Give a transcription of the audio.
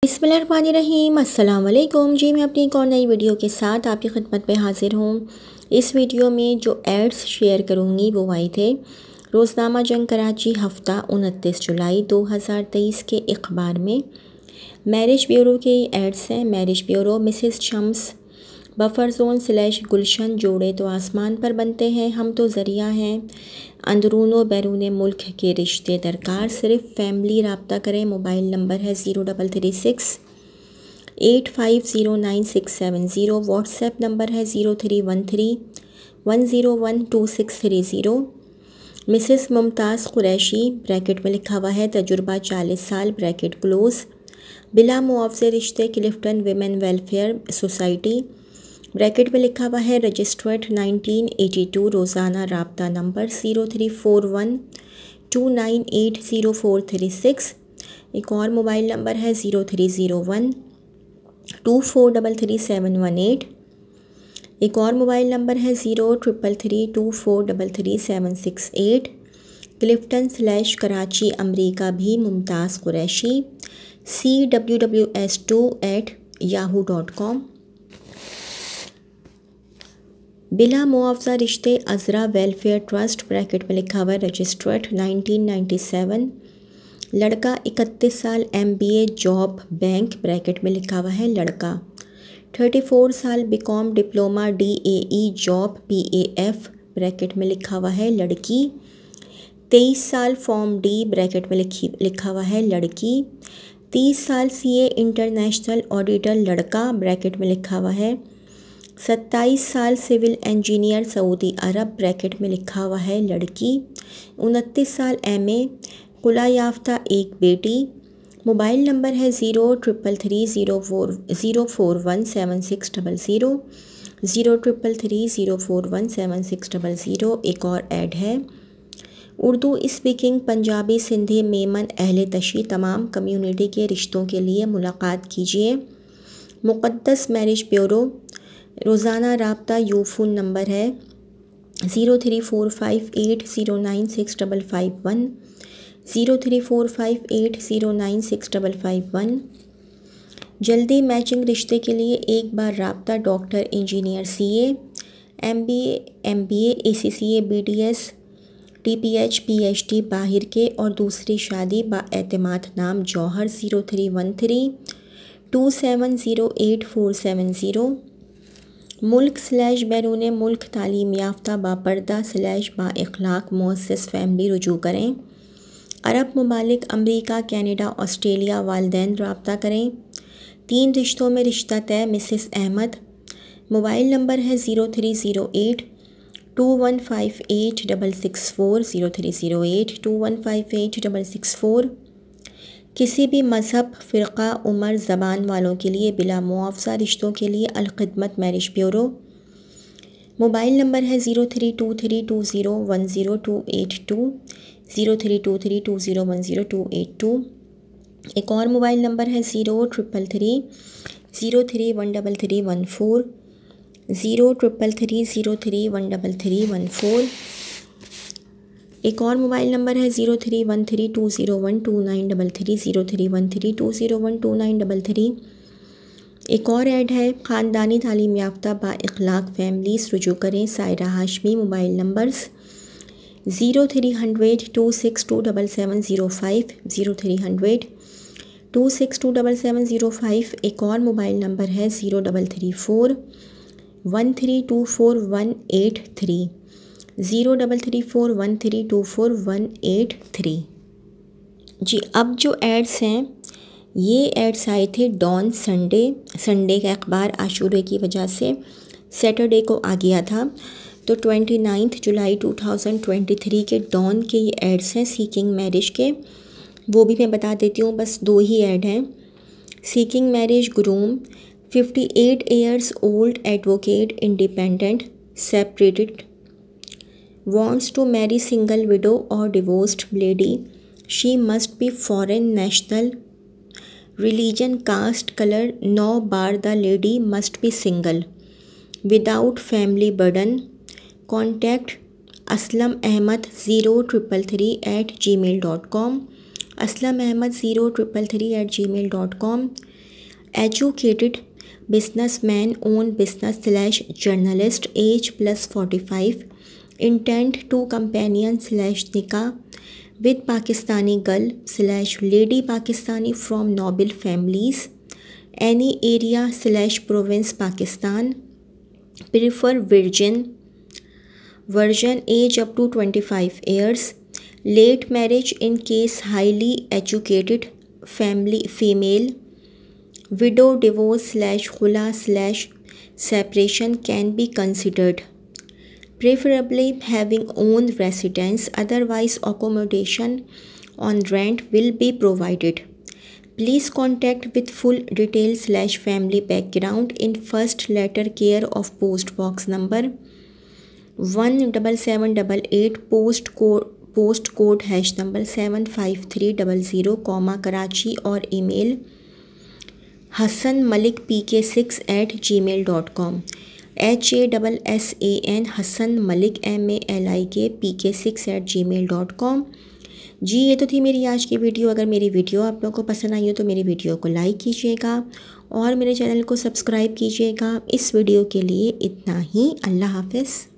बिस्मिल्लाहिर्रहमानिर्रहीम। अस्सलाम वालेकुम जी। मैं अपनी एक और नई वीडियो के साथ आपकी खिदमत में हाज़िर हूँ। इस वीडियो में जो एड्स शेयर करूँगी वो आए थे रोज़नामा जंग कराची हफ़्ता 29 जुलाई 2023 के अखबार में। मैरिज ब्यूरो के एड्स हैं। Marriage bureau mrs Shams buffer zone / Gulshan जोड़े तो आसमान पर बनते हैं, हम तो ज़रिया हैं, अंदरून व बैरून मुल्क के रिश्ते दरकार, सिर्फ फैमिली रब्ता करें। मोबाइल नंबर है 0336 8509 व्हाट्सएप नंबर है 0313 101 2630। मिसेस मुमताज़ कुरैशी ब्रैकेट में लिखा हुआ है तजुर्बा 40 साल ब्रैकेट क्लोज़, बिला मुआवजे रिश्ते Clifton women welfare society bracket में लिखा हुआ है रजिस्टर्ड 1982, रोज़ाना राब्ता नंबर 0341 298 0436। एक और मोबाइल नंबर है 0301 2433 एक और मोबाइल नंबर है 0333 2433 768। क्लिफ्टन / कराची अमरीका भी मुमताज़ कुरैशी cwws2@yahoo.com। बिला मुआवजा रिश्ते अज़रा वेलफेयर ट्रस्ट ब्रैकेट में लिखा हुआ है रजिस्टर्ड 1997, लड़का 31 साल MBA जॉब बैंक ब्रैकेट में लिखा हुआ है लड़का, 34 साल B Com diploma DAE job PAF bracket में लिखा हुआ है लड़की, 23 साल फॉर्म D ब्रैकेट में लिखा हुआ है लड़की, 30 साल CA इंटरनेशनल ऑडिटर लड़का ब्रैकेट में लिखा हुआ है, 27 साल सिविल इंजीनियर सऊदी अरब ब्रैकेट में लिखा हुआ है लड़की, 29 साल MA कुला याफ्ता एक बेटी। मोबाइल नंबर है 0333 0417600। एक और ऐड है उर्दू स्पीकिंग पंजाबी सिंधी मेमन अहले तशी तमाम कम्युनिटी के रिश्तों के लिए मुलाकात कीजिए। मुक़द्दस मैरिज ब्यूरो रोज़ाना राब्ता यूफ़ोन नंबर है 0345809651 0345809651। जल्दी मैचिंग रिश्ते के लिए एक बार राब्ता doctor engineer CA MBA ACCA BDS TPH PhD बाहिर के और दूसरी शादी बाएतमाद नाम जौहर 0313 2708 मुल्क / बैरून मुल्क तालीम याफ्ता बापर्दा / बाइखलाक मुअस्सिस फैमिली रुजू करें। अरब ममालिक अमरीका कैनेडा ऑस्ट्रेलिया वालदैन रब्ता करें। 3 रिश्तों में रिश्ता तय मिसेस अहमद। मोबाइल नंबर है 0308 2158 664 0308 2158 664। किसी भी मज़हब फ़िरक़ा उम्र ज़बान वालों के लिए बिला मुआवजा रिश्तों के लिए Al-Khidmat marriage bureau. Mobile number है 0323010282 032320100282। एक और मोबाइल नंबर है 0333 033314 0333 एक और मोबाइल नंबर है 031320120933 031320120933। एक और ऐड है ख़ानदानी तालीम याफ्ता बाइखलाक फैमिलीज़ रुजू करें सायरा हाशमी। Mobile numbers 0300 2627705 0300 2627705। एक और मोबाइल नंबर है 0334 1324 03341324 जी। अब जो एड्स हैं ये एड्स आए थे डॉन संडे का अखबार आशूरे की वजह से सैटरडे को आ गया था, तो 29 जुलाई 2023 के डॉन के ये एड्स हैं सीकिंग मैरिज के, वो भी मैं बता देती हूँ। बस 2 ही ऐड हैं। Seeking marriage groom 58 years old advocate independent separated wants to marry single widow or divorced lady. She must be foreign national. Religion, caste, color no bar. The lady must be single without family burden. Contact Aslam Ahmad 0333@gmail.com. Aslam Ahmad 0333@gmail.com। Educated businessman, own business / journalist, age +45, intent to companion / nikah with Pakistani girl / lady Pakistani from noble families, any area / province Pakistan, prefer virgin, age up to 25 years, late marriage in case highly educated family female, widow, divorce / khula / separation can be considered, preferably having own residence, otherwise accommodation on rent will be provided. Please contact with full details / family background in first letter care of post box number 17788, post code # number 75300, Karachi, और email hassanmalikpk6@gmail.com, HASSAN hassanmalik MALIK ji. ये तो थी मेरी आज की video. अगर मेरी video आप लोगों को पसंद आई हो तो मेरी वीडियो को लाइक कीजिएगा और मेरे चैनल को सब्सक्राइब कीजिएगा। इस वीडियो के लिए इतना ही। अल्लाह हाफ़िज़।